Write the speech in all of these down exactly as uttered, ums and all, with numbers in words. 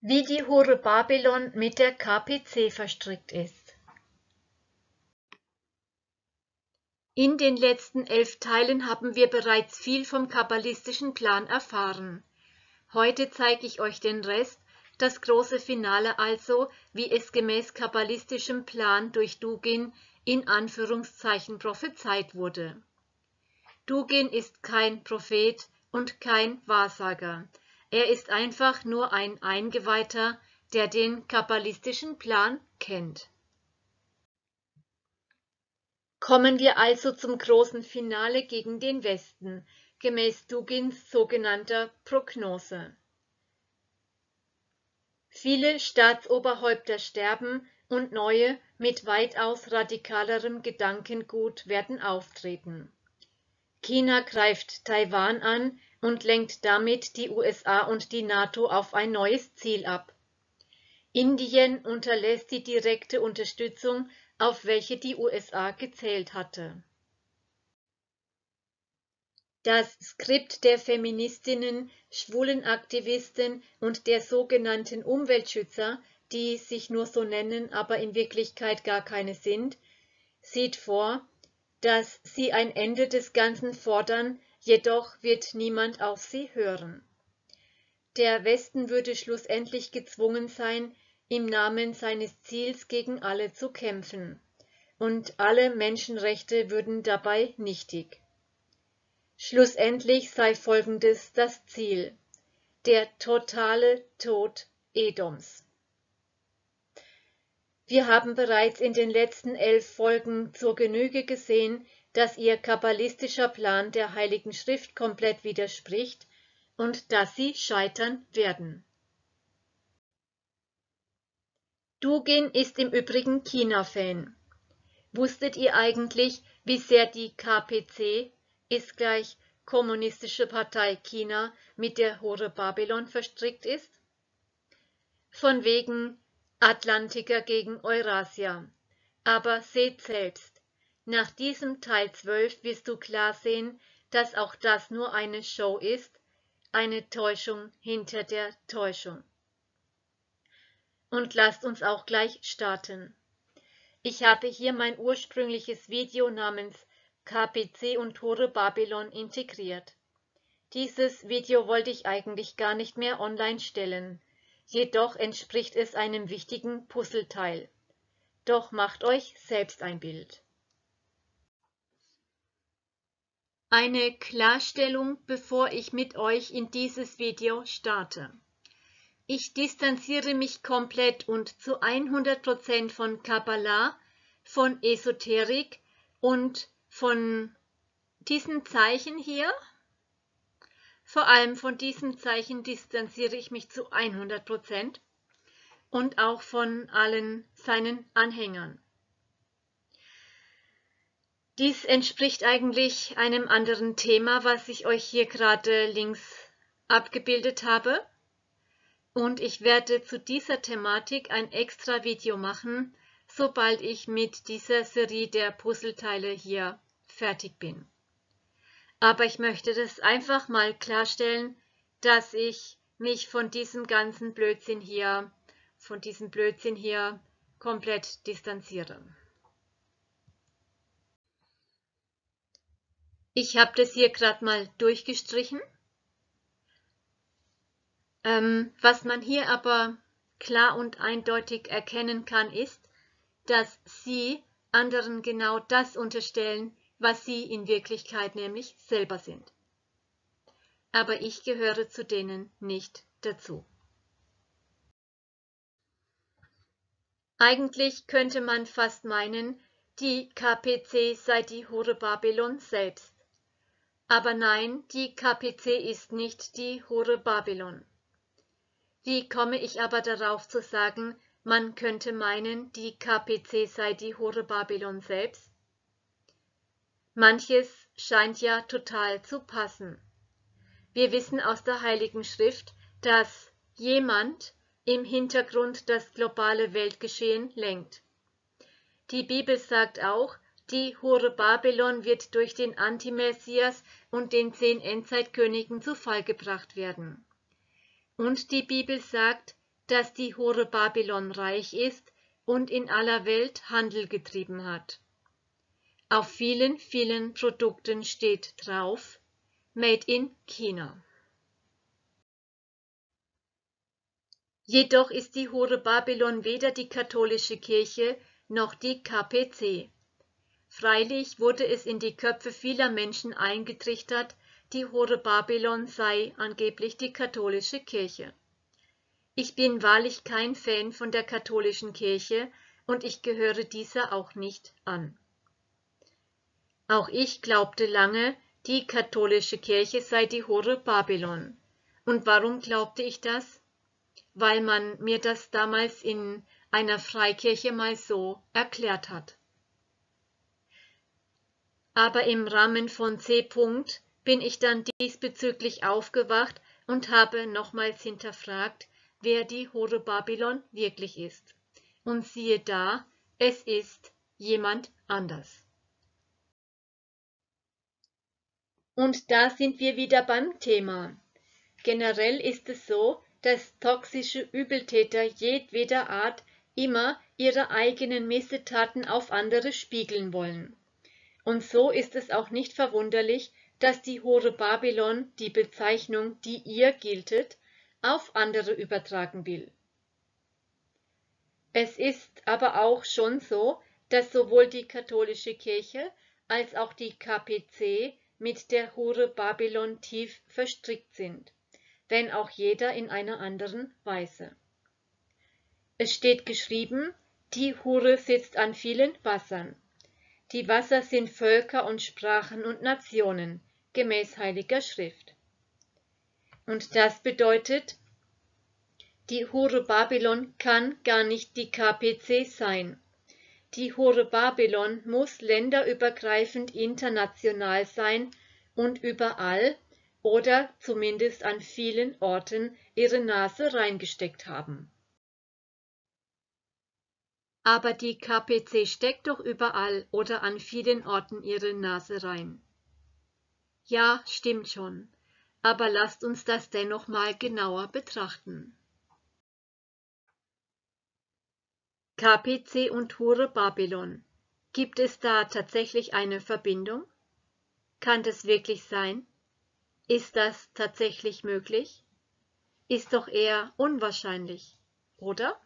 Wie die Hure Babylon mit der K P C verstrickt ist. In den letzten elf Teilen haben wir bereits viel vom kabbalistischen Plan erfahren. Heute zeige ich euch den Rest, das große Finale also, wie es gemäß kabbalistischem Plan durch Dugin in Anführungszeichen prophezeit wurde. Dugin ist kein Prophet und kein Wahrsager. Er ist einfach nur ein Eingeweihter, der den kabbalistischen Plan kennt. Kommen wir also zum großen Finale gegen den Westen, gemäß Dugins sogenannter Prognose. Viele Staatsoberhäupter sterben und neue, mit weitaus radikalerem Gedankengut werden auftreten. China greift Taiwan an und lenkt damit die U S A und die NATO auf ein neues Ziel ab. Indien unterlässt die direkte Unterstützung, auf welche die U S A gezählt hatte. Das Skript der Feministinnen, Schwulenaktivisten und der sogenannten Umweltschützer, die sich nur so nennen, aber in Wirklichkeit gar keine sind, sieht vor, dass sie ein Ende des Ganzen fordern, jedoch wird niemand auf sie hören. Der Westen würde schlussendlich gezwungen sein, im Namen seines Ziels gegen alle zu kämpfen, und alle Menschenrechte würden dabei nichtig. Schlussendlich sei Folgendes das Ziel: der totale Tod Edoms. Wir haben bereits in den letzten elf Folgen zur Genüge gesehen, dass ihr kabbalistischer Plan der Heiligen Schrift komplett widerspricht und dass sie scheitern werden. Dugin ist im Übrigen China-Fan. Wusstet ihr eigentlich, wie sehr die K P C ist gleich Kommunistische Partei China mit der Hure Babylon verstrickt ist? Von wegen Atlantiker gegen Eurasia. Aber seht selbst, nach diesem Teil zwölf wirst du klar sehen, dass auch das nur eine Show ist, eine Täuschung hinter der Täuschung. Und lasst uns auch gleich starten. Ich habe hier mein ursprüngliches Video namens K P C und Hure Babylon integriert. Dieses Video wollte ich eigentlich gar nicht mehr online stellen. Jedoch entspricht es einem wichtigen Puzzleteil. Doch macht euch selbst ein Bild. Eine Klarstellung, bevor ich mit euch in dieses Video starte. Ich distanziere mich komplett und zu hundert Prozent von Kabbalah, von Esoterik und von diesen Zeichen hier. Vor allem von diesem Zeichen distanziere ich mich zu hundert Prozent und auch von allen seinen Anhängern. Dies entspricht eigentlich einem anderen Thema, was ich euch hier gerade links abgebildet habe. Und ich werde zu dieser Thematik ein extra Video machen, sobald ich mit dieser Serie der Puzzleteile hier fertig bin. Aber ich möchte das einfach mal klarstellen, dass ich mich von diesem ganzen Blödsinn hier, von diesem Blödsinn hier komplett distanziere. Ich habe das hier gerade mal durchgestrichen. Ähm, was man hier aber klar und eindeutig erkennen kann, ist, dass sie anderen genau das unterstellen, was sie in Wirklichkeit nämlich selber sind. Aber ich gehöre zu denen nicht dazu. Eigentlich könnte man fast meinen, die K P C sei die Hure Babylon selbst. Aber nein, die K P C ist nicht die Hure Babylon. Wie komme ich aber darauf zu sagen, man könnte meinen, die K P C sei die Hure Babylon selbst? Manches scheint ja total zu passen. Wir wissen aus der Heiligen Schrift, dass jemand im Hintergrund das globale Weltgeschehen lenkt. Die Bibel sagt auch, die Hure Babylon wird durch den Antimessias und den zehn Endzeitkönigen zu Fall gebracht werden. Und die Bibel sagt, dass die Hure Babylon reich ist und in aller Welt Handel getrieben hat. Auf vielen, vielen Produkten steht drauf Made in China. Jedoch ist die Hure Babylon weder die katholische Kirche noch die K P C. Freilich wurde es in die Köpfe vieler Menschen eingetrichtert, die Hure Babylon sei angeblich die katholische Kirche. Ich bin wahrlich kein Fan von der katholischen Kirche und ich gehöre dieser auch nicht an. Auch ich glaubte lange, die katholische Kirche sei die Hure Babylon. Und warum glaubte ich das? Weil man mir das damals in einer Freikirche mal so erklärt hat. Aber im Rahmen von C. bin ich dann diesbezüglich aufgewacht und habe nochmals hinterfragt, wer die Hure Babylon wirklich ist. Und siehe da, es ist jemand anders. Und da sind wir wieder beim Thema. Generell ist es so, dass toxische Übeltäter jedweder Art immer ihre eigenen Missetaten auf andere spiegeln wollen. Und so ist es auch nicht verwunderlich, dass die Hure Babylon die Bezeichnung, die ihr giltet, auf andere übertragen will. Es ist aber auch schon so, dass sowohl die katholische Kirche als auch die K P C mit der Hure Babylon tief verstrickt sind, wenn auch jeder in einer anderen Weise. Es steht geschrieben, die Hure sitzt an vielen Wassern. Die Wasser sind Völker und Sprachen und Nationen, gemäß Heiliger Schrift. Und das bedeutet, die Hure Babylon kann gar nicht die K P C sein. Die Hure Babylon muss länderübergreifend international sein und überall oder zumindest an vielen Orten ihre Nase reingesteckt haben. Aber die K P C steckt doch überall oder an vielen Orten ihre Nase rein. Ja, stimmt schon. Aber lasst uns das dennoch mal genauer betrachten. K P C und Hure Babylon. Gibt es da tatsächlich eine Verbindung? Kann das wirklich sein? Ist das tatsächlich möglich? Ist doch eher unwahrscheinlich, oder?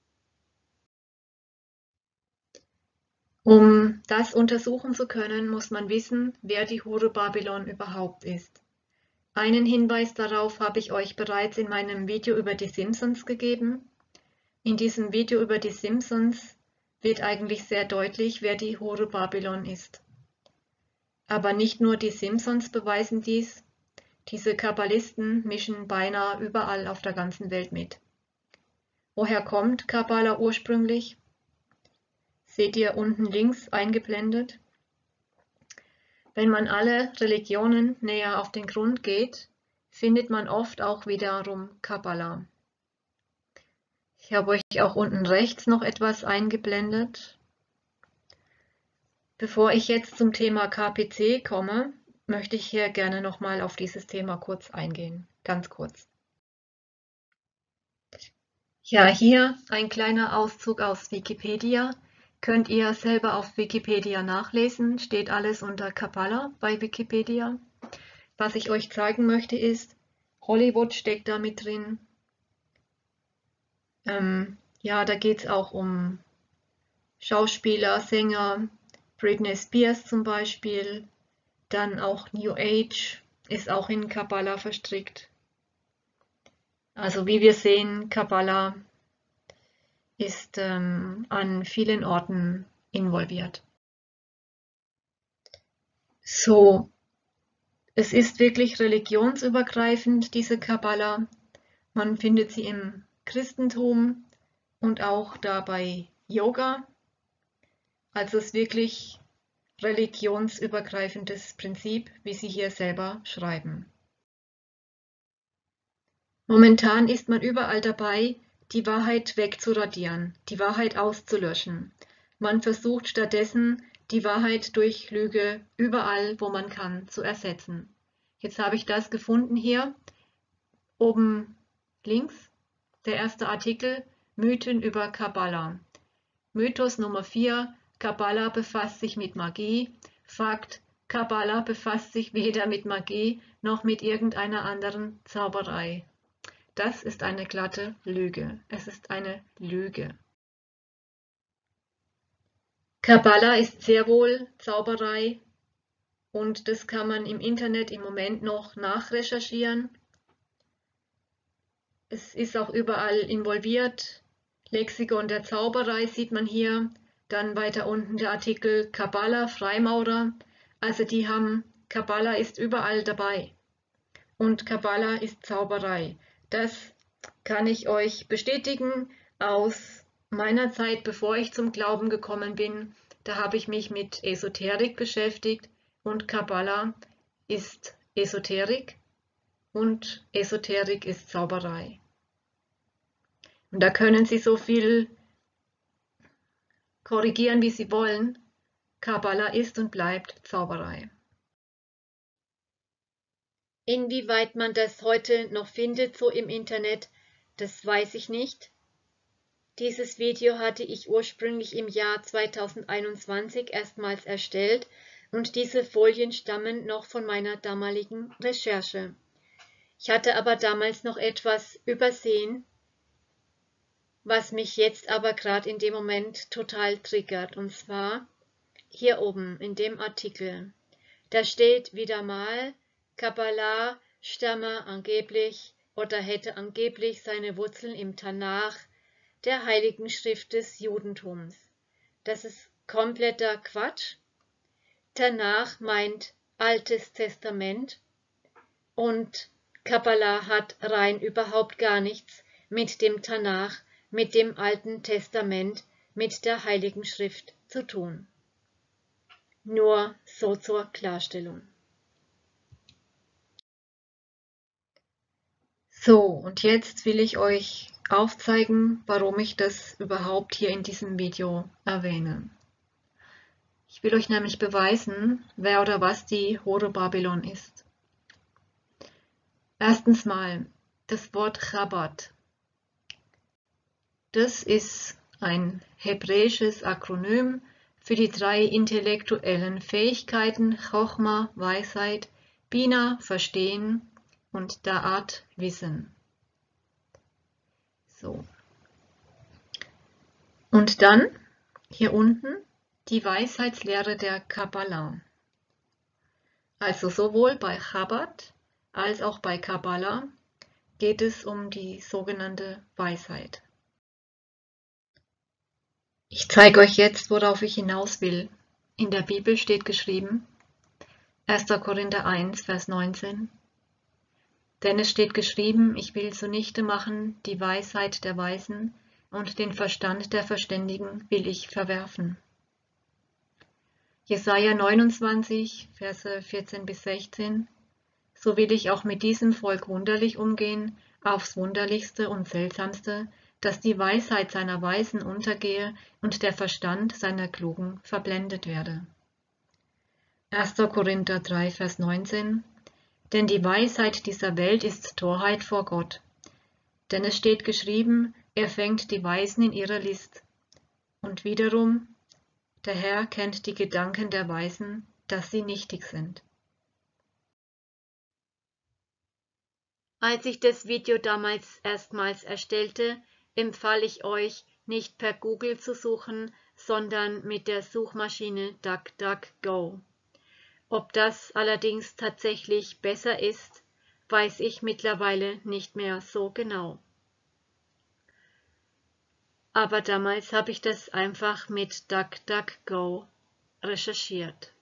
Um das untersuchen zu können, muss man wissen, wer die Hure Babylon überhaupt ist. Einen Hinweis darauf habe ich euch bereits in meinem Video über die Simpsons gegeben. In diesem Video über die Simpsons wird eigentlich sehr deutlich, wer die Hure Babylon ist. Aber nicht nur die Simpsons beweisen dies, diese Kabbalisten mischen beinahe überall auf der ganzen Welt mit. Woher kommt Kabbala ursprünglich? Seht ihr unten links eingeblendet? Wenn man alle Religionen näher auf den Grund geht, findet man oft auch wiederum Kabbala. Ich habe euch auch unten rechts noch etwas eingeblendet. Bevor ich jetzt zum Thema K P C komme, möchte ich hier gerne nochmal auf dieses Thema kurz eingehen, ganz kurz. Ja, hier ein kleiner Auszug aus Wikipedia. Könnt ihr selber auf Wikipedia nachlesen, steht alles unter Kabbala bei Wikipedia. Was ich euch zeigen möchte ist, Hollywood steckt da mit drin. Ähm, ja, da geht es auch um Schauspieler, Sänger, Britney Spears zum Beispiel. Dann auch New Age ist auch in Kabbala verstrickt. Also wie wir sehen, Kabbala ist ähm, an vielen Orten involviert. So, es ist wirklich religionsübergreifend, diese Kabbala. Man findet sie im Christentum und auch da bei Yoga. Also es ist wirklich religionsübergreifendes Prinzip, wie sie hier selber schreiben. Momentan ist man überall dabei, die Wahrheit wegzuradieren, die Wahrheit auszulöschen. Man versucht stattdessen, die Wahrheit durch Lüge überall, wo man kann, zu ersetzen. Jetzt habe ich das gefunden hier, oben links. Der erste Artikel: Mythen über Kabbala. Mythos Nummer vier: Kabbala befasst sich mit Magie. Fakt: Kabbala befasst sich weder mit Magie noch mit irgendeiner anderen Zauberei. Das ist eine glatte Lüge. Es ist eine Lüge. Kabbala ist sehr wohl Zauberei und das kann man im Internet im Moment noch nachrecherchieren. Es ist auch überall involviert. Lexikon der Zauberei sieht man hier. Dann weiter unten der Artikel Kabbala, Freimaurer. Also die haben, Kabbala ist überall dabei. Und Kabbala ist Zauberei. Das kann ich euch bestätigen aus meiner Zeit, bevor ich zum Glauben gekommen bin. Da habe ich mich mit Esoterik beschäftigt und Kabbala ist Esoterik und Esoterik ist Zauberei. Und da können Sie so viel korrigieren, wie Sie wollen. Kabbala ist und bleibt Zauberei. Inwieweit man das heute noch findet, so im Internet, das weiß ich nicht. Dieses Video hatte ich ursprünglich im Jahr zweitausendeinundzwanzig erstmals erstellt und diese Folien stammen noch von meiner damaligen Recherche. Ich hatte aber damals noch etwas übersehen, was mich jetzt aber gerade in dem Moment total triggert, und zwar hier oben in dem Artikel. Da steht wieder mal, Kabbala stamme angeblich oder hätte angeblich seine Wurzeln im Tanach, der Heiligen Schrift des Judentums. Das ist kompletter Quatsch. Tanach meint Altes Testament und Kabbala hat rein überhaupt gar nichts mit dem Tanach, mit dem Alten Testament, mit der Heiligen Schrift zu tun. Nur so zur Klarstellung. So, und jetzt will ich euch aufzeigen, warum ich das überhaupt hier in diesem Video erwähne. Ich will euch nämlich beweisen, wer oder was die Horobabylon ist. Erstens mal das Wort Chabad. Das ist ein hebräisches Akronym für die drei intellektuellen Fähigkeiten Chochma, Weisheit, Bina, Verstehen und Da'at, Wissen. So. Und dann hier unten die Weisheitslehre der Kabbala. Also sowohl bei Chabad als auch bei Kabbala geht es um die sogenannte Weisheit. Ich zeige euch jetzt, worauf ich hinaus will. In der Bibel steht geschrieben, erster Korinther eins, Vers neunzehn, denn es steht geschrieben, ich will zunichte machen die Weisheit der Weisen und den Verstand der Verständigen will ich verwerfen. Jesaja neunundzwanzig, Verse vierzehn bis sechzehn, so will ich auch mit diesem Volk wunderlich umgehen, aufs Wunderlichste und Seltsamste, dass die Weisheit seiner Weisen untergehe und der Verstand seiner Klugen verblendet werde. erster Korinther drei, Vers neunzehn, denn die Weisheit dieser Welt ist Torheit vor Gott. Denn es steht geschrieben, er fängt die Weisen in ihrer List. Und wiederum, der Herr kennt die Gedanken der Weisen, dass sie nichtig sind. Als ich das Video damals erstmals erstellte, empfahl ich euch, nicht per Google zu suchen, sondern mit der Suchmaschine DuckDuckGo. Ob das allerdings tatsächlich besser ist, weiß ich mittlerweile nicht mehr so genau. Aber damals habe ich das einfach mit DuckDuckGo recherchiert.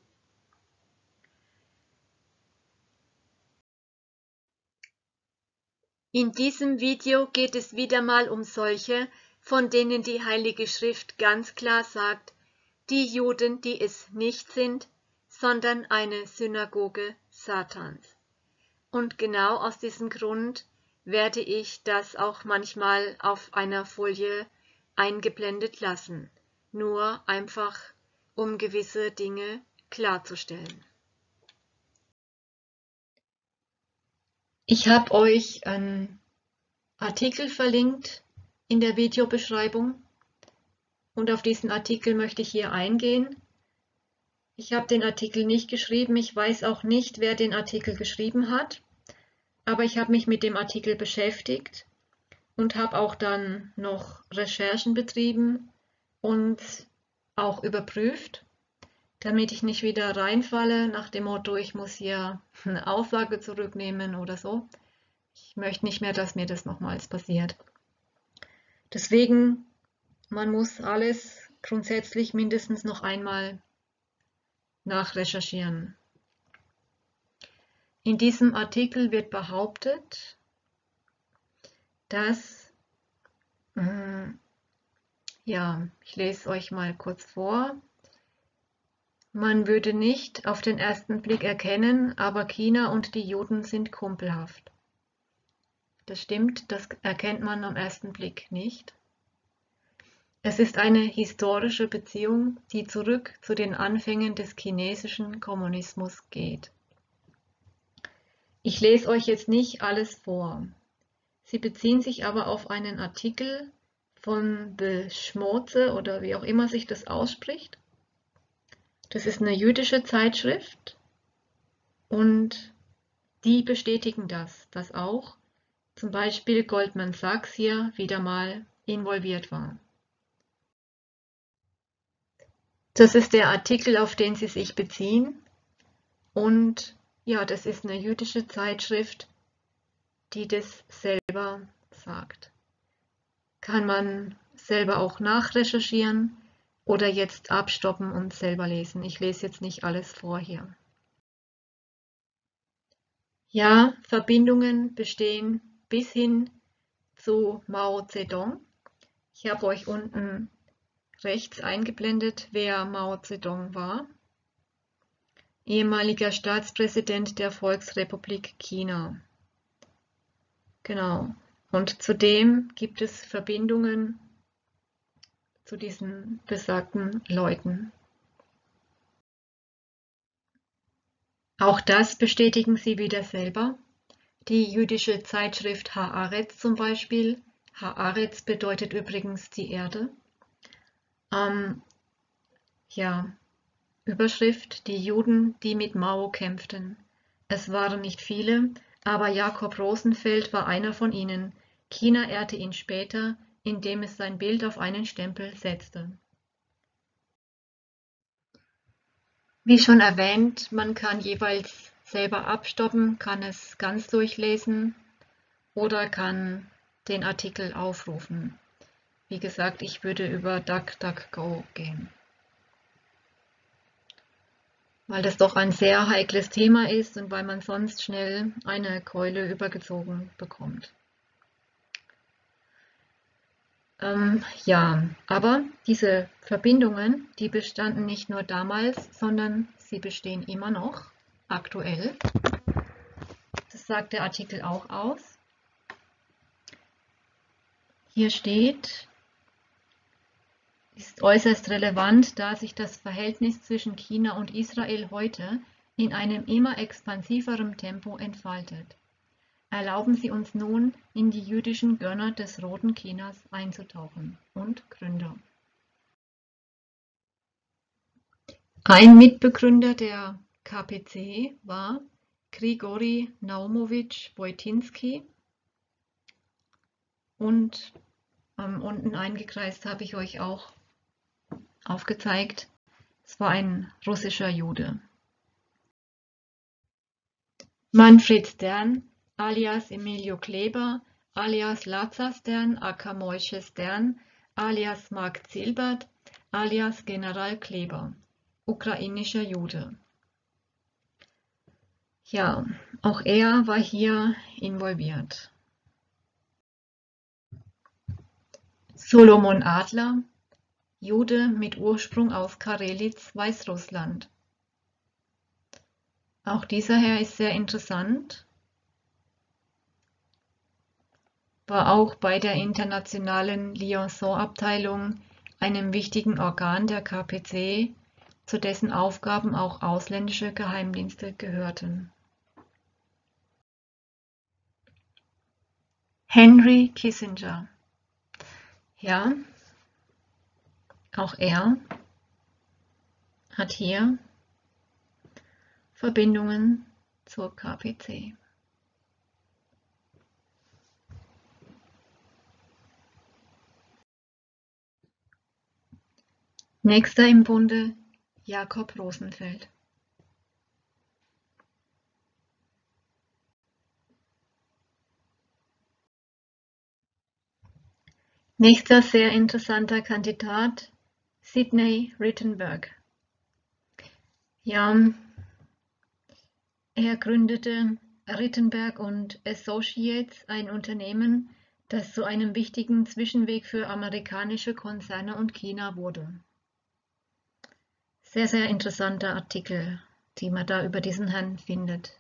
In diesem Video geht es wieder mal um solche, von denen die Heilige Schrift ganz klar sagt, die Juden, die es nicht sind, sondern eine Synagoge Satans. Und genau aus diesem Grund werde ich das auch manchmal auf einer Folie eingeblendet lassen, nur einfach um gewisse Dinge klarzustellen. Ich habe euch ein Artikel verlinkt in der Videobeschreibung und auf diesen Artikel möchte ich hier eingehen. Ich habe den Artikel nicht geschrieben, ich weiß auch nicht, wer den Artikel geschrieben hat, aber ich habe mich mit dem Artikel beschäftigt und habe auch dann noch Recherchen betrieben und auch überprüft, damit ich nicht wieder reinfalle nach dem Motto, ich muss hier eine Aussage zurücknehmen oder so. Ich möchte nicht mehr, dass mir das nochmals passiert. Deswegen, man muss alles grundsätzlich mindestens noch einmal nachrecherchieren. In diesem Artikel wird behauptet, dass, äh, ja, ich lese euch mal kurz vor, man würde nicht auf den ersten Blick erkennen, aber China und die Juden sind kumpelhaft. Das stimmt, das erkennt man am ersten Blick nicht. Es ist eine historische Beziehung, die zurück zu den Anfängen des chinesischen Kommunismus geht. Ich lese euch jetzt nicht alles vor. Sie beziehen sich aber auf einen Artikel von The Schmoze oder wie auch immer sich das ausspricht. Das ist eine jüdische Zeitschrift und die bestätigen das, dass auch zum Beispiel Goldman Sachs hier wieder mal involviert war. Das ist der Artikel, auf den sie sich beziehen und ja, das ist eine jüdische Zeitschrift, die das selber sagt. Kann man selber auch nachrecherchieren oder jetzt abstoppen und selber lesen. Ich lese jetzt nicht alles vor hier. Ja, Verbindungen bestehen bis hin zu Mao Zedong. Ich habe euch unten rechts eingeblendet, wer Mao Zedong war. Ehemaliger Staatspräsident der Volksrepublik China. Genau. Und zudem gibt es Verbindungen zu diesen besagten Leuten. Auch das bestätigen sie wieder selber. Die jüdische Zeitschrift Haaretz zum Beispiel. Haaretz bedeutet übrigens die Erde. Ähm, ja, Überschrift: Die Juden, die mit Mao kämpften. Es waren nicht viele, aber Jakob Rosenfeld war einer von ihnen. China ehrte ihn später, indem es sein Bild auf einen Stempel setzte. Wie schon erwähnt, man kann jeweils selber abstoppen, kann es ganz durchlesen oder kann den Artikel aufrufen. Wie gesagt, ich würde über DuckDuckGo gehen, weil das doch ein sehr heikles Thema ist und weil man sonst schnell eine Keule übergezogen bekommt. Ähm, ja, aber diese Verbindungen, die bestanden nicht nur damals, sondern sie bestehen immer noch, aktuell. Das sagt der Artikel auch aus. Hier steht, ist äußerst relevant, da sich das Verhältnis zwischen China und Israel heute in einem immer expansiveren Tempo entfaltet. Erlauben Sie uns nun, in die jüdischen Gönner des Roten Chinas einzutauchen und Gründer. Ein Mitbegründer der K P C war Grigori Naumowitsch Wojtyński und ähm, unten eingekreist habe ich euch auch aufgezeigt, es war ein russischer Jude. Manfred Stern alias Emilio Kleber, alias Lazar Stern, aka Moishe Stern, alias Mark Zilbert, alias General Kleber, ukrainischer Jude. Ja, auch er war hier involviert. Solomon Adler, Jude mit Ursprung aus Karelitz, Weißrussland. Auch dieser Herr ist sehr interessant. War auch bei der internationalen Liaison-Abteilung, einem wichtigen Organ der K P C, zu dessen Aufgaben auch ausländische Geheimdienste gehörten. Henry Kissinger. Ja, auch er hat hier Verbindungen zur K P C. Nächster im Bunde Jakob Rosenfeld. Nächster sehr interessanter Kandidat Sidney Rittenberg. Ja, er gründete Rittenberg und Associates, ein Unternehmen, das zu einem wichtigen Zwischenweg für amerikanische Konzerne und China wurde. Sehr, sehr interessanter Artikel, die man da über diesen Herrn findet.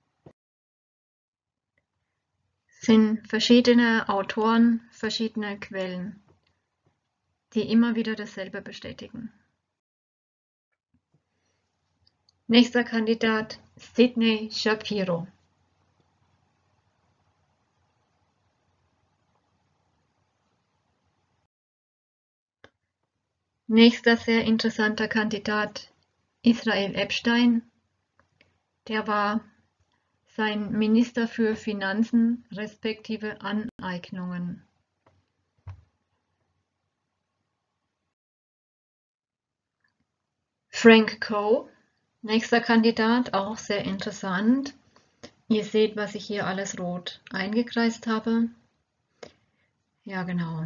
Es sind verschiedene Autoren, verschiedene Quellen, die immer wieder dasselbe bestätigen. Nächster Kandidat Sidney Shapiro. Nächster sehr interessanter Kandidat Israel Epstein. Der war sein Minister für Finanzen respektive Aneignungen. Frank Coe, nächster Kandidat, auch sehr interessant. Ihr seht, was ich hier alles rot eingekreist habe. Ja, genau.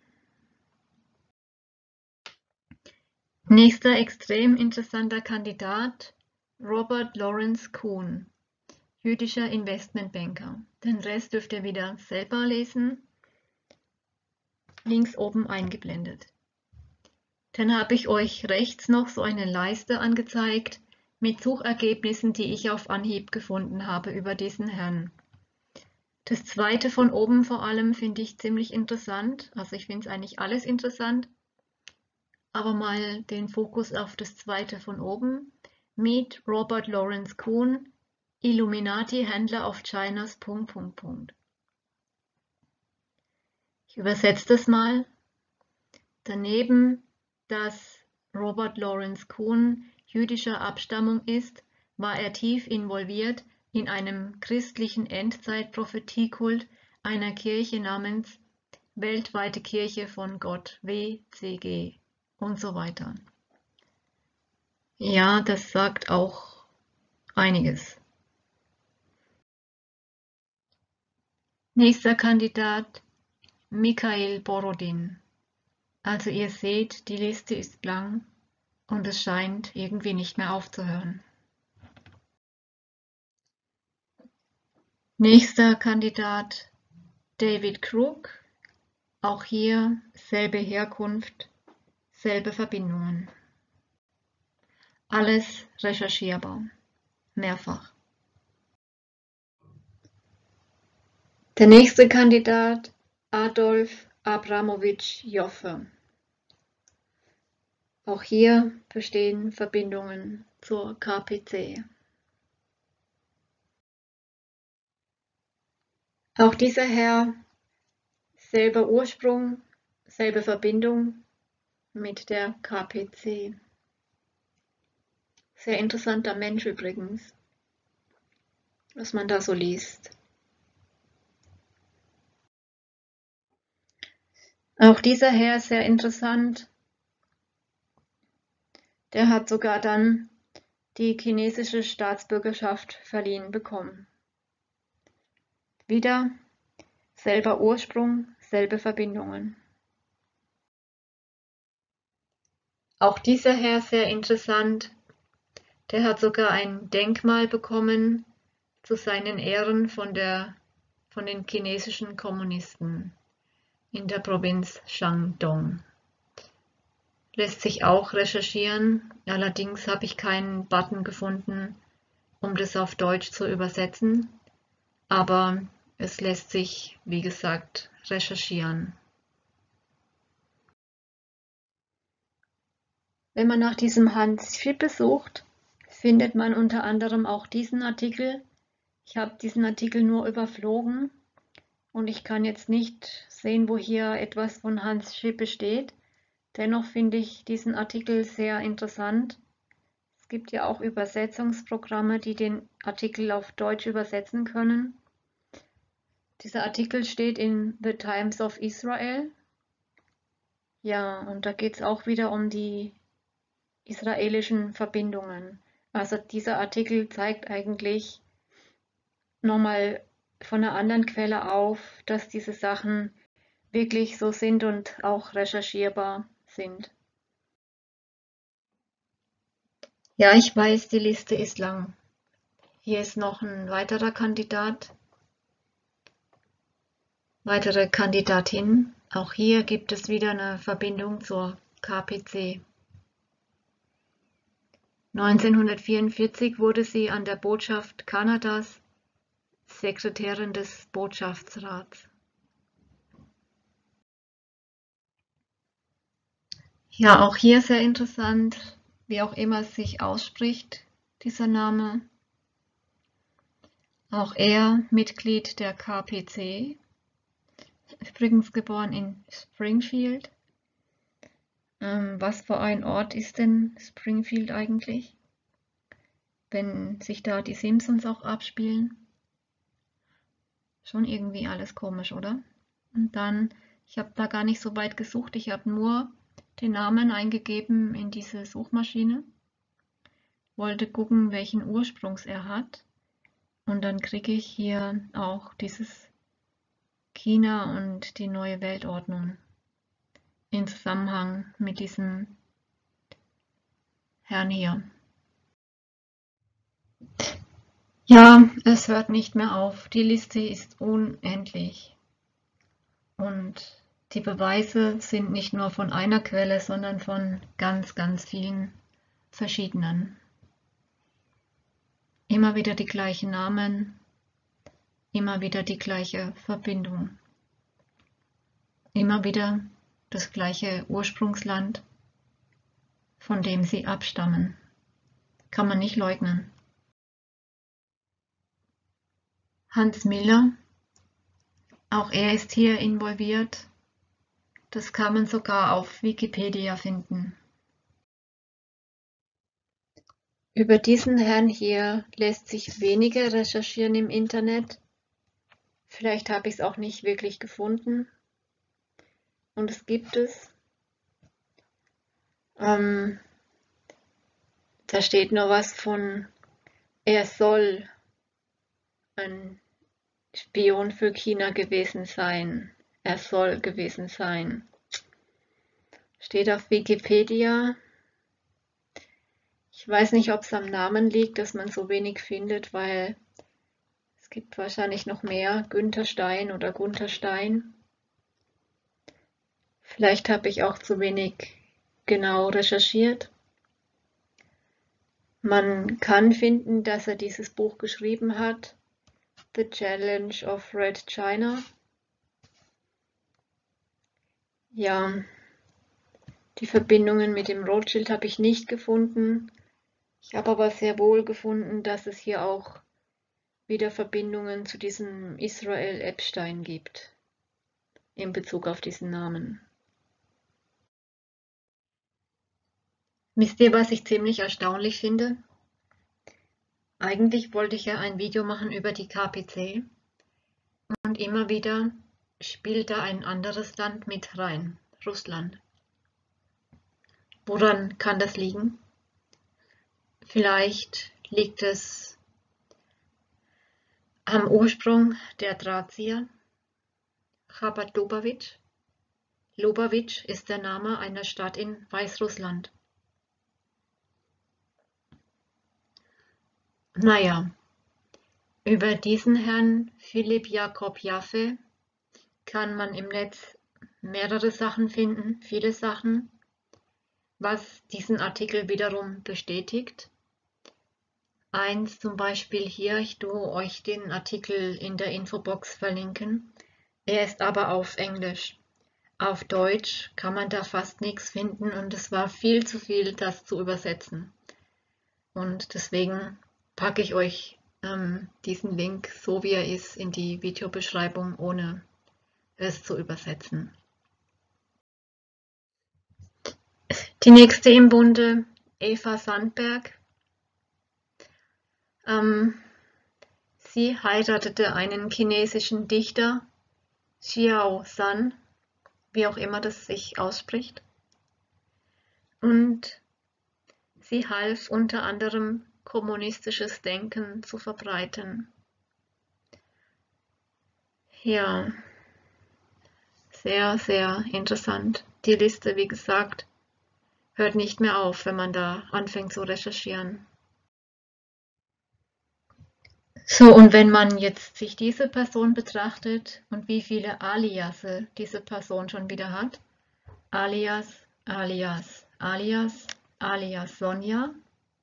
Nächster extrem interessanter Kandidat, Robert Lawrence Kuhn, jüdischer Investmentbanker. Den Rest dürft ihr wieder selber lesen. Links oben eingeblendet. Dann habe ich euch rechts noch so eine Leiste angezeigt mit Suchergebnissen, die ich auf Anhieb gefunden habe über diesen Herrn. Das zweite von oben vor allem finde ich ziemlich interessant. Also ich finde es eigentlich alles interessant. Aber mal den Fokus auf das zweite von oben. Meet Robert Lawrence Kuhn, Illuminati-Händler auf Chinas... Punkt, Punkt, Punkt. Ich übersetze das mal. Daneben, dass Robert Lawrence Kuhn jüdischer Abstammung ist, war er tief involviert in einem christlichen Endzeit-Prophetiekult einer Kirche namens Weltweite Kirche von Gott, W C G und so weiter. Ja, das sagt auch einiges. Nächster Kandidat Mikhail Borodin. Also ihr seht, die Liste ist lang und es scheint irgendwie nicht mehr aufzuhören. Nächster Kandidat David Crook. Auch hier selbe Herkunft, selbe Verbindungen. Alles recherchierbar, mehrfach. Der nächste Kandidat Adolf Abramowitsch Joffe. Auch hier bestehen Verbindungen zur K P C. Auch dieser Herr, selber Ursprung, selbe Verbindung mit der K P C. Sehr interessanter Mensch übrigens, was man da so liest. Auch dieser Herr ist sehr interessant. Der hat sogar dann die chinesische Staatsbürgerschaft verliehen bekommen. Wieder selber Ursprung, selbe Verbindungen. Auch dieser Herr sehr interessant. Der hat sogar ein Denkmal bekommen zu seinen Ehren von, der, von den chinesischen Kommunisten in der Provinz Shandong. Lässt sich auch recherchieren, allerdings habe ich keinen Button gefunden, um das auf Deutsch zu übersetzen, aber es lässt sich, wie gesagt, recherchieren. Wenn man nach diesem Hans Schippe sucht, findet man unter anderem auch diesen Artikel. Ich habe diesen Artikel nur überflogen. und ich kann jetzt nicht sehen, wo hier etwas von Hans Schippe steht. Dennoch finde ich diesen Artikel sehr interessant. Es gibt ja auch Übersetzungsprogramme, die den Artikel auf Deutsch übersetzen können. Dieser Artikel steht in The Times of Israel. Ja, und da geht es auch wieder um die israelischen Verbindungen. Also dieser Artikel zeigt eigentlich nochmal von einer anderen Quelle auf, dass diese Sachen wirklich so sind und auch recherchierbar sind. Ja, ich weiß, die Liste ist lang. Hier ist noch ein weiterer Kandidat, weitere Kandidatin. Auch hier gibt es wieder eine Verbindung zur K P C. neunzehnhundertvierundvierzig wurde sie an der Botschaft Kanadas Sekretärin des Botschaftsrats. Ja, auch hier sehr interessant, wie auch immer es sich ausspricht, dieser Name. Auch er Mitglied der K P C, übrigens geboren in Springfield. Ähm, was für ein Ort ist denn Springfield eigentlich, wenn sich da die Simpsons auch abspielen? Schon irgendwie alles komisch, oder? Und dann, ich habe da gar nicht so weit gesucht, ich habe nur den Namen eingegeben in diese Suchmaschine, wollte gucken, welchen Ursprungs er hat, und dann kriege ich hier auch dieses China und die neue Weltordnung in Zusammenhang mit diesem Herrn hier. Ja, es hört nicht mehr auf. Die Liste ist unendlich. Und die Beweise sind nicht nur von einer Quelle, sondern von ganz, ganz vielen verschiedenen. Immer wieder die gleichen Namen, immer wieder die gleiche Verbindung. Immer wieder das gleiche Ursprungsland, von dem sie abstammen. Kann man nicht leugnen. Hans Miller, auch er ist hier involviert. Das kann man sogar auf Wikipedia finden. Über diesen Herrn hier lässt sich weniger recherchieren im Internet. Vielleicht habe ich es auch nicht wirklich gefunden. Und es gibt es. Ähm, da steht nur was von, er soll ein Spion für China gewesen sein. Er soll gewesen sein. Steht auf Wikipedia. Ich weiß nicht, ob es am Namen liegt, dass man so wenig findet, weil es gibt wahrscheinlich noch mehr. Günther Stein oder Gunther Stein. Vielleicht habe ich auch zu wenig genau recherchiert. Man kann finden, dass er dieses Buch geschrieben hat, The Challenge of Red China. Ja, die Verbindungen mit dem Rothschild habe ich nicht gefunden. Ich habe aber sehr wohl gefunden, dass es hier auch wieder Verbindungen zu diesem Israel Epstein gibt, in Bezug auf diesen Namen. Wisst ihr, was ich ziemlich erstaunlich finde? Eigentlich wollte ich ja ein Video machen über die K P C und immer wieder spielt da ein anderes Land mit rein, Russland. Woran kann das liegen? Vielleicht liegt es am Ursprung der Drahtzieher, Chabad Lubavitch. Lubavitch ist der Name einer Stadt in Weißrussland. Naja, über diesen Herrn Philipp Jakob Jaffe kann man im Netz mehrere Sachen finden, viele Sachen, was diesen Artikel wiederum bestätigt. Eins zum Beispiel hier, ich tue euch den Artikel in der Infobox verlinken. Er ist aber auf Englisch. Auf Deutsch kann man da fast nichts finden und es war viel zu viel, das zu übersetzen. Und deswegen packe ich euch ähm, diesen Link, so wie er ist, in die Videobeschreibung, ohne es zu übersetzen. Die nächste im Bunde, Eva Sandberg. Ähm, sie heiratete einen chinesischen Dichter, Xiao San, wie auch immer das sich ausspricht. Und sie half unter anderem, kommunistisches Denken zu verbreiten. Ja, sehr, sehr interessant. Die Liste, wie gesagt, hört nicht mehr auf, wenn man da anfängt zu recherchieren. So, und wenn man jetzt sich diese Person betrachtet und wie viele Aliase diese Person schon wieder hat, alias, alias, alias, alias Sonja,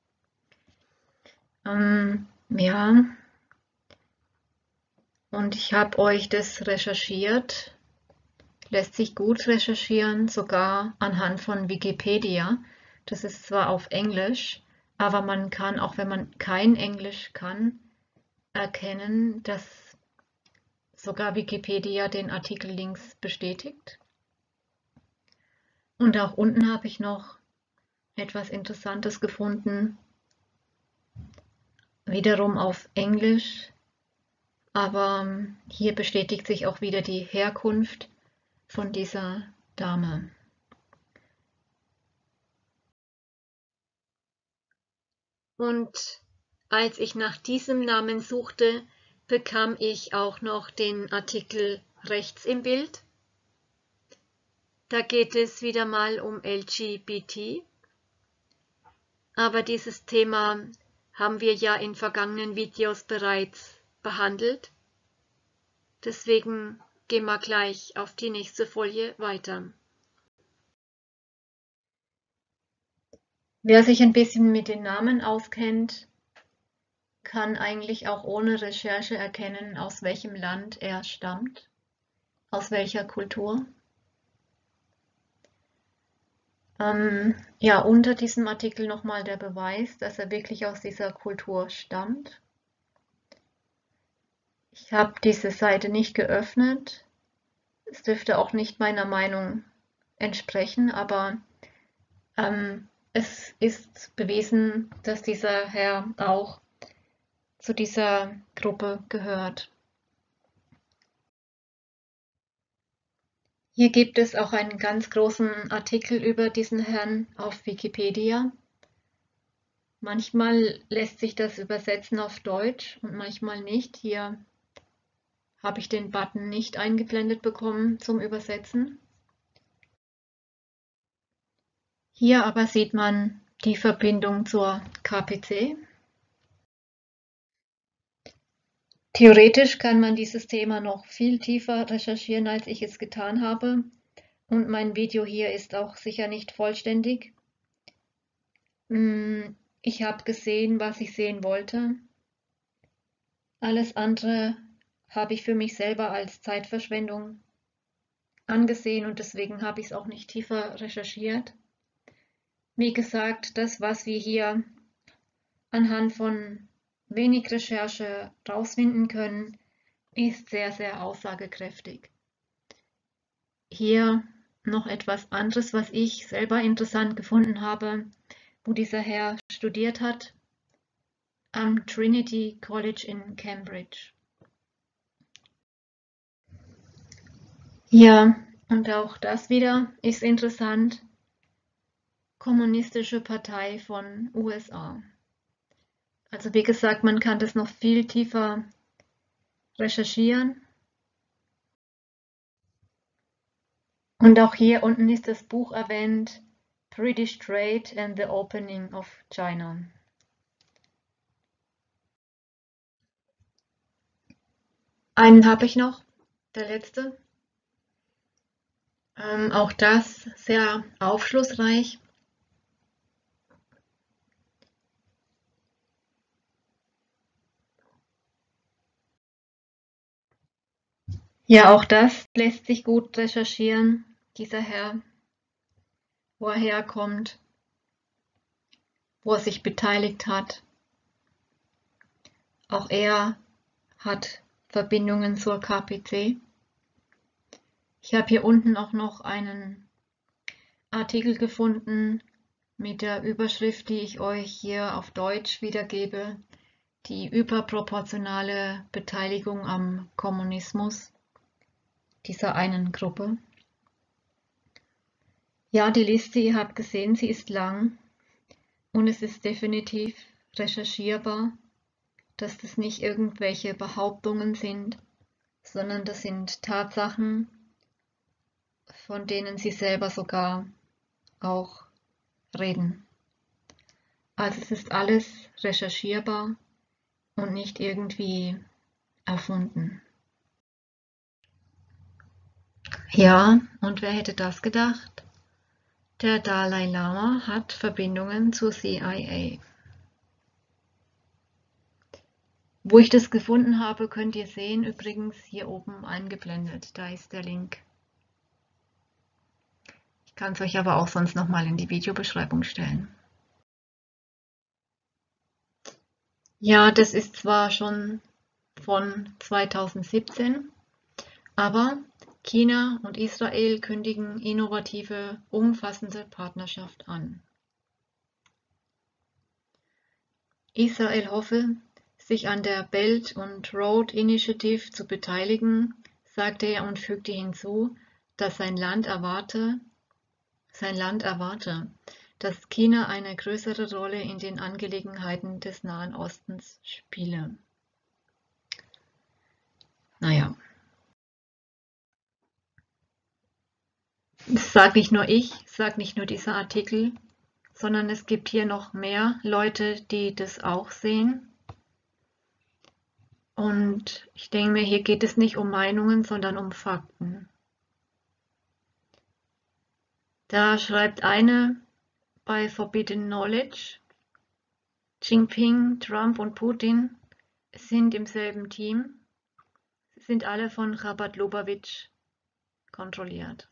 ähm, ja, und ich habe euch das recherchiert, lässt sich gut recherchieren, sogar anhand von Wikipedia. Das ist zwar auf Englisch, aber man kann, auch wenn man kein Englisch kann, erkennen, dass sogar Wikipedia den Artikel links bestätigt. Und auch unten habe ich noch etwas Interessantes gefunden, wiederum auf Englisch, aber hier bestätigt sich auch wieder die Herkunft von dieser Dame. Und als ich nach diesem Namen suchte, bekam ich auch noch den Artikel rechts im Bild. Da geht es wieder mal um L G B T. Aber dieses Thema haben wir ja in vergangenen Videos bereits behandelt. Deswegen gehen wir gleich auf die nächste Folie weiter. Wer sich ein bisschen mit den Namen auskennt, kann eigentlich auch ohne Recherche erkennen, aus welchem Land er stammt, aus welcher Kultur. Ähm, ja, unter diesem Artikel nochmal der Beweis, dass er wirklich aus dieser Kultur stammt. Ich habe diese Seite nicht geöffnet. Es dürfte auch nicht meiner Meinung entsprechen, aber ähm, es ist bewiesen, dass dieser Herr auch zu dieser Gruppe gehört. Hier gibt es auch einen ganz großen Artikel über diesen Herrn auf Wikipedia. Manchmal lässt sich das übersetzen auf Deutsch und manchmal nicht. Hier habe ich den Button nicht eingeblendet bekommen zum Übersetzen. Hier aber sieht man die Verbindung zur K P C. Theoretisch kann man dieses Thema noch viel tiefer recherchieren, als ich es getan habe. Und mein Video hier ist auch sicher nicht vollständig. Ich habe gesehen, was ich sehen wollte. Alles andere habe ich für mich selber als Zeitverschwendung angesehen und deswegen habe ich es auch nicht tiefer recherchiert. Wie gesagt, das, was wir hier anhand von wenig Recherche rausfinden können, ist sehr, sehr aussagekräftig. Hier noch etwas anderes, was ich selber interessant gefunden habe, wo dieser Herr studiert hat, am Trinity College in Cambridge. Ja, und auch das wieder ist interessant. Kommunistische Partei von U S A. Also wie gesagt, man kann das noch viel tiefer recherchieren. Und auch hier unten ist das Buch erwähnt, British Trade and the Opening of China. Einen habe ich noch, der letzte. Ähm, auch das sehr aufschlussreich. Ja, auch das lässt sich gut recherchieren, dieser Herr, wo er herkommt, wo er sich beteiligt hat. Auch er hat Verbindungen zur K P C. Ich habe hier unten auch noch einen Artikel gefunden mit der Überschrift, die ich euch hier auf Deutsch wiedergebe: Die überproportionale Beteiligung am Kommunismus dieser einen Gruppe. Ja, die Liste, ihr habt gesehen, sie ist lang und es ist definitiv recherchierbar, dass das nicht irgendwelche Behauptungen sind, sondern das sind Tatsachen, von denen sie selber sogar auch reden. Also es ist alles recherchierbar und nicht irgendwie erfunden. Ja, und wer hätte das gedacht? Der Dalai Lama hat Verbindungen zur C I A. Wo ich das gefunden habe, könnt ihr sehen, übrigens hier oben eingeblendet. Da ist der Link. Ich kann es euch aber auch sonst nochmal in die Videobeschreibung stellen. Ja, das ist zwar schon von zweitausendsiebzehn, aber China und Israel kündigen innovative, umfassende Partnerschaft an. Israel hoffe, sich an der Belt and Road Initiative zu beteiligen, sagte er und fügte hinzu, dass sein Land erwarte, sein Land erwarte, dass China eine größere Rolle in den Angelegenheiten des Nahen Ostens spiele. Naja. Das sage nicht nur ich, sagt nicht nur dieser Artikel, sondern es gibt hier noch mehr Leute, die das auch sehen. Und ich denke mir, hier geht es nicht um Meinungen, sondern um Fakten. Da schreibt eine bei Forbidden Knowledge: Jinping, Trump und Putin sind im selben Team. Sie sind alle von Chabad-Lubavitch kontrolliert.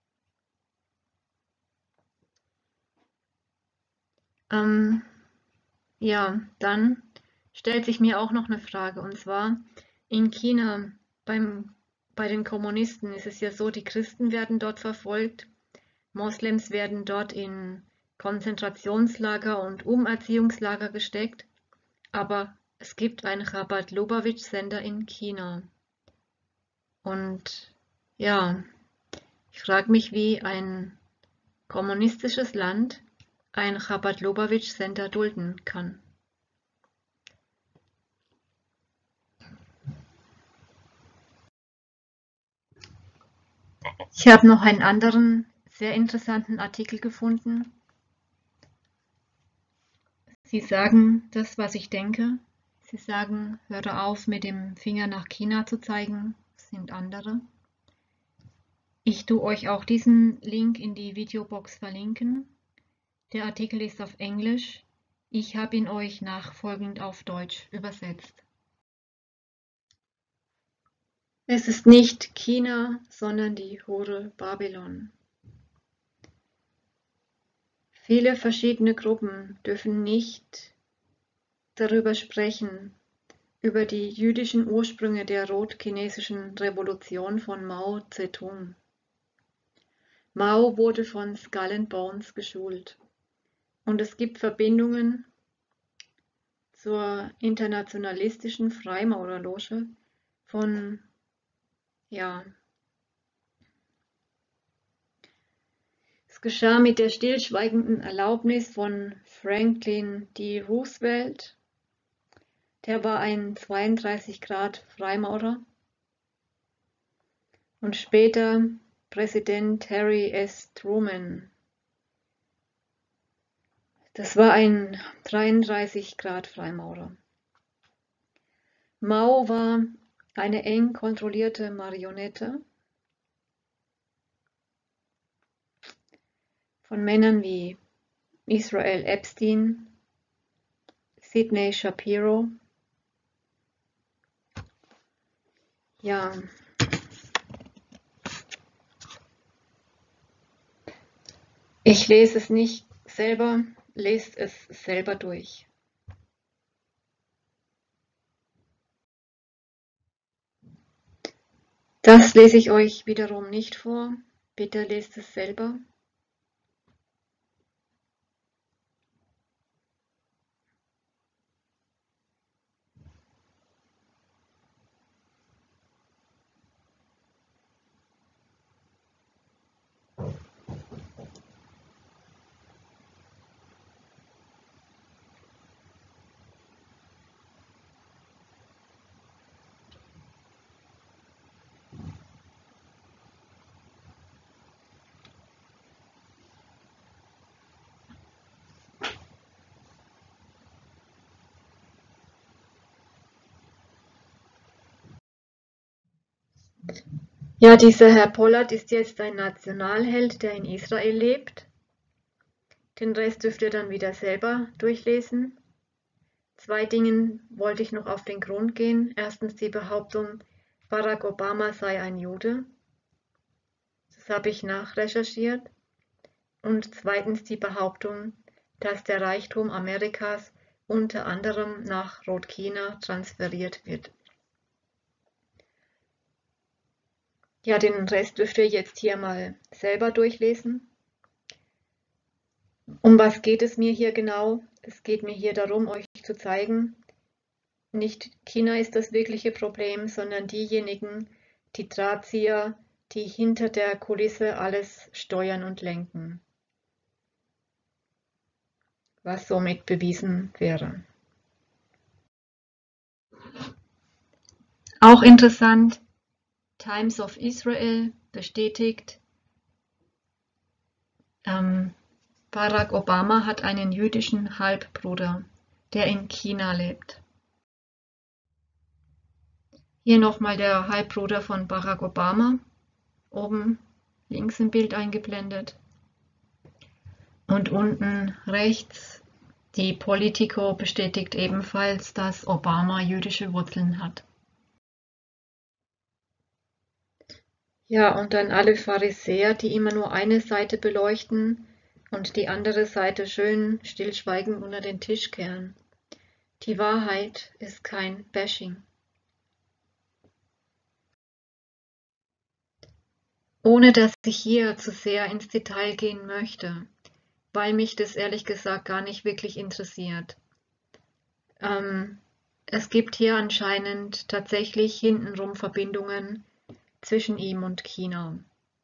Ähm, ja, dann stellt sich mir auch noch eine Frage, und zwar in China, beim, bei den Kommunisten ist es ja so, die Christen werden dort verfolgt, Moslems werden dort in Konzentrationslager und Umerziehungslager gesteckt, aber es gibt einen Chabad-Lubavitch-Sender in China. Und ja, ich frage mich, wie ein kommunistisches Land ein Chabad-Lubavitch-Sender dulden kann. Ich habe noch einen anderen sehr interessanten Artikel gefunden. Sie sagen das, was ich denke. Sie sagen, höre auf, mit dem Finger nach China zu zeigen, es sind andere. Ich tue euch auch diesen Link in die Videobox verlinken. Der Artikel ist auf Englisch. Ich habe ihn euch nachfolgend auf Deutsch übersetzt. Es ist nicht China, sondern die Hure Babylon. Viele verschiedene Gruppen dürfen nicht darüber sprechen, über die jüdischen Ursprünge der rot-chinesischen Revolution von Mao Zedong. Mao wurde von Skull and Bones geschult und es gibt Verbindungen zur internationalistischen Freimaurerloge von, ja, es geschah mit der stillschweigenden Erlaubnis von Franklin D. Roosevelt. Der war ein zweiunddreißig Grad Freimaurer. Und später Präsident Harry S. Truman. Das war ein dreiunddreißig Grad Freimaurer. Mao war eine eng kontrollierte Marionette von Männern wie Israel Epstein, Sidney Shapiro. Ja, ich lese es nicht selber, lest es selber durch. Das lese ich euch wiederum nicht vor. Bitte lest es selber. Ja, dieser Herr Pollard ist jetzt ein Nationalheld, der in Israel lebt. Den Rest dürft ihr dann wieder selber durchlesen. Zwei Dingen wollte ich noch auf den Grund gehen. Erstens die Behauptung, Barack Obama sei ein Jude. Das habe ich nachrecherchiert. Und zweitens die Behauptung, dass der Reichtum Amerikas unter anderem nach Rotchina transferiert wird. Ja, den Rest dürft ihr jetzt hier mal selber durchlesen. Um was geht es mir hier genau? Es geht mir hier darum, euch zu zeigen, nicht China ist das wirkliche Problem, sondern diejenigen, die Drahtzieher, die hinter der Kulisse alles steuern und lenken, was somit bewiesen wäre. Auch interessant, Times of Israel bestätigt, ähm, Barack Obama hat einen jüdischen Halbbruder, der in China lebt. Hier nochmal der Halbbruder von Barack Obama, oben links im Bild eingeblendet. Und unten rechts, die Politico bestätigt ebenfalls, dass Obama jüdische Wurzeln hat. Ja, und dann alle Pharisäer, die immer nur eine Seite beleuchten und die andere Seite schön stillschweigend unter den Tisch kehren. Die Wahrheit ist kein Bashing. Ohne dass ich hier zu sehr ins Detail gehen möchte, weil mich das ehrlich gesagt gar nicht wirklich interessiert. Ähm, es gibt hier anscheinend tatsächlich hintenrum Verbindungen zwischen ihm und China.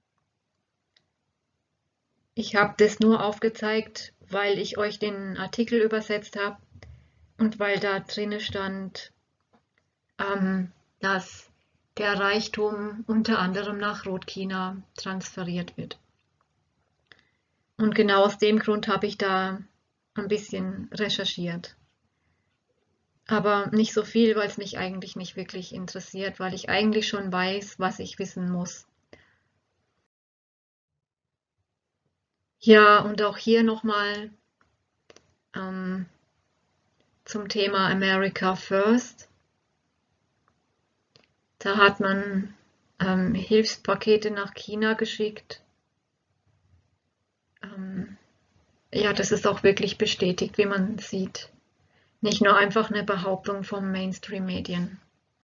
Ich habe das nur aufgezeigt, weil ich euch den Artikel übersetzt habe und weil da drin stand, ähm, dass der Reichtum unter anderem nach Rotchina transferiert wird. Und genau aus dem Grund habe ich da ein bisschen recherchiert. Aber nicht so viel, weil es mich eigentlich nicht wirklich interessiert, weil ich eigentlich schon weiß, was ich wissen muss. Ja, und auch hier nochmal ähm, zum Thema America First. Da hat man ähm, Hilfspakete nach China geschickt. Ähm, ja, das ist auch wirklich bestätigt, wie man sieht. Nicht nur einfach eine Behauptung vom Mainstream-Medien.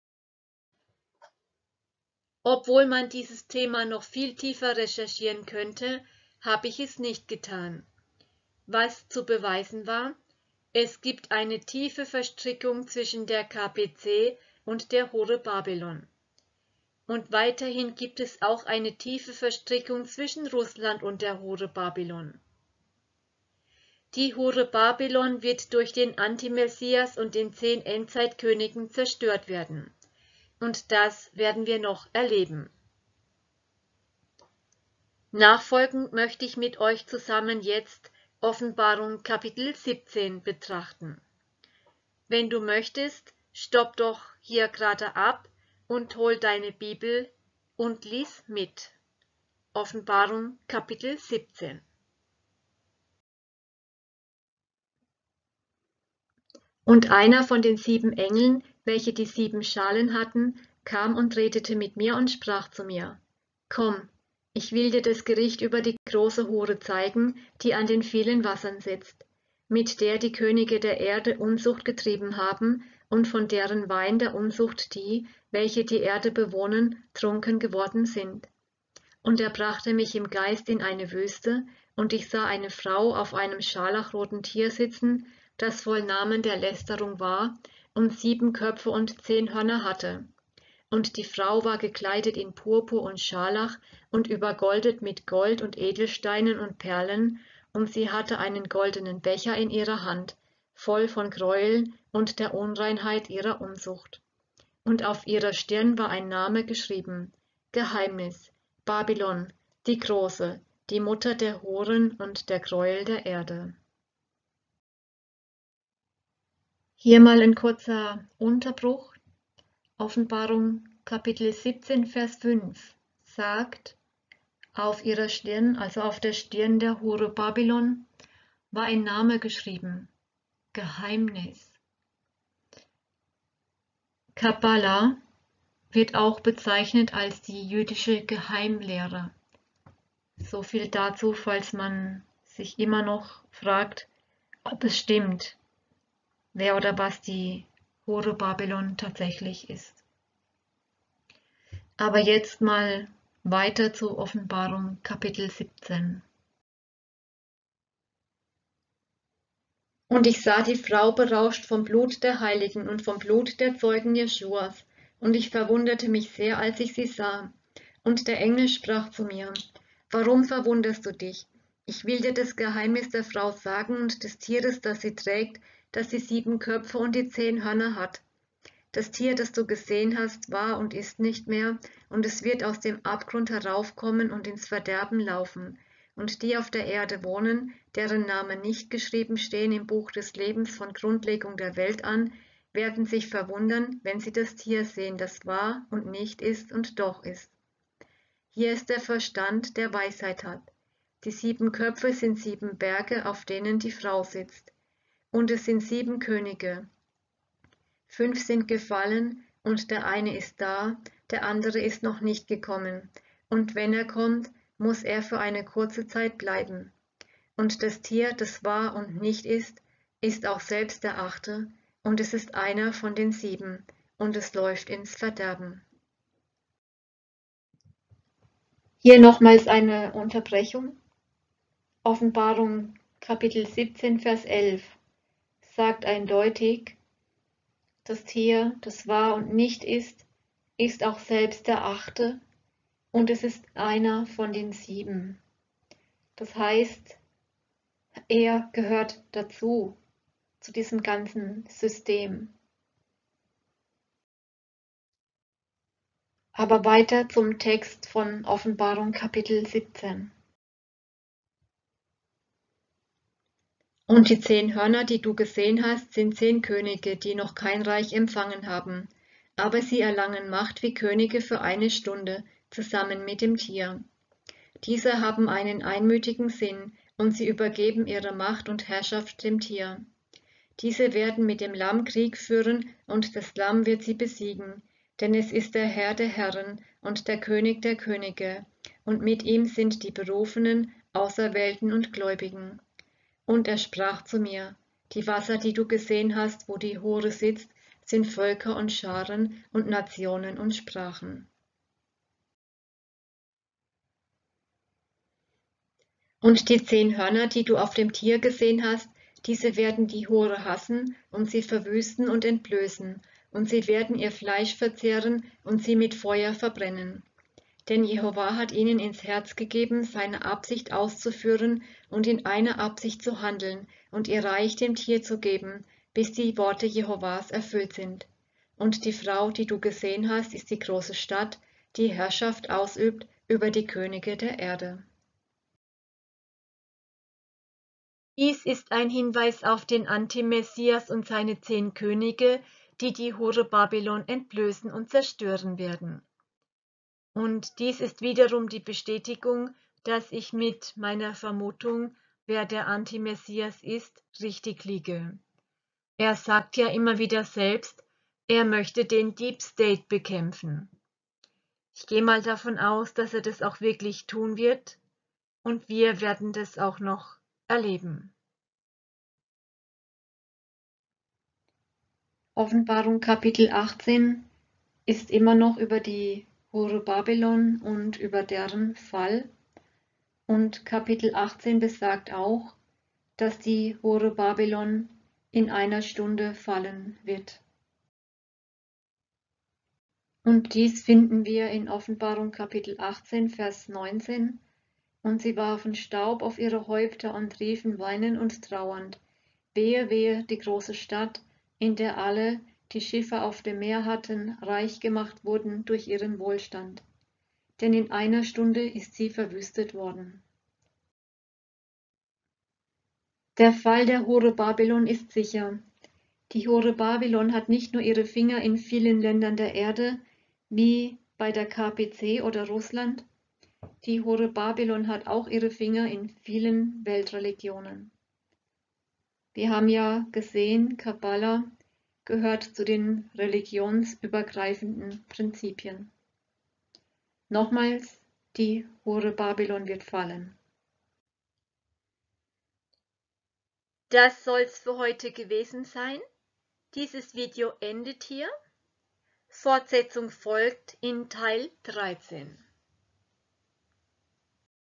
Obwohl man dieses Thema noch viel tiefer recherchieren könnte, habe ich es nicht getan. Was zu beweisen war, es gibt eine tiefe Verstrickung zwischen der K P C und der Hure Babylon. Und weiterhin gibt es auch eine tiefe Verstrickung zwischen Russland und der Hure Babylon. Die Hure Babylon wird durch den Antimessias und den zehn Endzeitkönigen zerstört werden. Und das werden wir noch erleben. Nachfolgend möchte ich mit euch zusammen jetzt Offenbarung Kapitel siebzehn betrachten. Wenn du möchtest, stopp doch hier gerade ab und hol deine Bibel und lies mit. Offenbarung Kapitel siebzehn. Und einer von den sieben Engeln, welche die sieben Schalen hatten, kam und redete mit mir und sprach zu mir: Komm, ich will dir das Gericht über die große Hure zeigen, die an den vielen Wassern sitzt, mit der die Könige der Erde Unzucht getrieben haben und von deren Wein der Unzucht die, welche die Erde bewohnen, trunken geworden sind. Und er brachte mich im Geist in eine Wüste, und ich sah eine Frau auf einem scharlachroten Tier sitzen, das voll Namen der Lästerung war und sieben Köpfe und zehn Hörner hatte. Und die Frau war gekleidet in Purpur und Scharlach und übergoldet mit Gold und Edelsteinen und Perlen, und sie hatte einen goldenen Becher in ihrer Hand, voll von Gräueln und der Unreinheit ihrer Unzucht. Und auf ihrer Stirn war ein Name geschrieben: Geheimnis, Babylon, die Große, die Mutter der Huren und der Gräuel der Erde. Hier mal ein kurzer Unterbruch. Offenbarung Kapitel siebzehn, Vers fünf sagt, auf ihrer Stirn, also auf der Stirn der Hure Babylon, war ein Name geschrieben: Geheimnis. Kabbala wird auch bezeichnet als die jüdische Geheimlehre. So viel dazu, falls man sich immer noch fragt, ob es stimmt, wer oder was die Hure Babylon tatsächlich ist. Aber jetzt mal weiter zur Offenbarung Kapitel siebzehn. Und ich sah die Frau berauscht vom Blut der Heiligen und vom Blut der Zeugen Jeschuas, und ich verwunderte mich sehr, als ich sie sah. Und der Engel sprach zu mir: Warum verwunderst du dich? Ich will dir das Geheimnis der Frau sagen und des Tieres, das sie trägt, dass sie sieben Köpfe und die zehn Hörner hat. Das Tier, das du gesehen hast, war und ist nicht mehr, und es wird aus dem Abgrund heraufkommen und ins Verderben laufen. Und die auf der Erde wohnen, deren Namen nicht geschrieben stehen im Buch des Lebens von Grundlegung der Welt an, werden sich verwundern, wenn sie das Tier sehen, das war und nicht ist und doch ist. Hier ist der Verstand, der Weisheit hat. Die sieben Köpfe sind sieben Berge, auf denen die Frau sitzt. Und es sind sieben Könige. Fünf sind gefallen, und der eine ist da, der andere ist noch nicht gekommen. Und wenn er kommt, muss er für eine kurze Zeit bleiben. Und das Tier, das war und nicht ist, ist auch selbst der Achte, und es ist einer von den sieben, und es läuft ins Verderben. Hier nochmals eine Unterbrechung. Offenbarung Kapitel siebzehn, Vers elf sagt eindeutig, das Tier, das war und nicht ist, ist auch selbst der Achte, und es ist einer von den sieben. Das heißt, er gehört dazu, zu diesem ganzen System. Aber weiter zum Text von Offenbarung Kapitel siebzehn. Und die zehn Hörner, die du gesehen hast, sind zehn Könige, die noch kein Reich empfangen haben, aber sie erlangen Macht wie Könige für eine Stunde, zusammen mit dem Tier. Diese haben einen einmütigen Sinn, und sie übergeben ihre Macht und Herrschaft dem Tier. Diese werden mit dem Lamm Krieg führen, und das Lamm wird sie besiegen, denn es ist der Herr der Herren und der König der Könige, und mit ihm sind die Berufenen, Auserwählten und Gläubigen. Und er sprach zu mir: Die Wasser, die du gesehen hast, wo die Hure sitzt, sind Völker und Scharen und Nationen und Sprachen. Und die zehn Hörner, die du auf dem Tier gesehen hast, diese werden die Hure hassen und sie verwüsten und entblößen, und sie werden ihr Fleisch verzehren und sie mit Feuer verbrennen. Denn Jehova hat ihnen ins Herz gegeben, seine Absicht auszuführen und in einer Absicht zu handeln und ihr Reich dem Tier zu geben, bis die Worte Jehovas erfüllt sind. Und die Frau, die du gesehen hast, ist die große Stadt, die Herrschaft ausübt über die Könige der Erde. Dies ist ein Hinweis auf den Antimessias und seine zehn Könige, die die Hure Babylon entblößen und zerstören werden. Und dies ist wiederum die Bestätigung, dass ich mit meiner Vermutung, wer der Antimessias ist, richtig liege. Er sagt ja immer wieder selbst, er möchte den Deep State bekämpfen. Ich gehe mal davon aus, dass er das auch wirklich tun wird, und wir werden das auch noch erleben. Offenbarung Kapitel achtzehn ist immer noch über die Hure Babylon und über deren Fall. Und Kapitel achtzehn besagt auch, dass die Hure Babylon in einer Stunde fallen wird. Und dies finden wir in Offenbarung Kapitel achtzehn, Vers neunzehn. Und sie warfen Staub auf ihre Häupter und riefen weinend und trauernd: Wehe, wehe, die große Stadt, in der alle, die Schiffe auf dem Meer hatten, reich gemacht wurden durch ihren Wohlstand. Denn in einer Stunde ist sie verwüstet worden. Der Fall der Hure Babylon ist sicher. Die Hure Babylon hat nicht nur ihre Finger in vielen Ländern der Erde, wie bei der K P C oder Russland. Die Hure Babylon hat auch ihre Finger in vielen Weltreligionen. Wir haben ja gesehen, Kabbala gehört zu den religionsübergreifenden Prinzipien. Nochmals, die Hure Babylon wird fallen. Das soll's für heute gewesen sein. Dieses Video endet hier. Fortsetzung folgt in Teil dreizehn.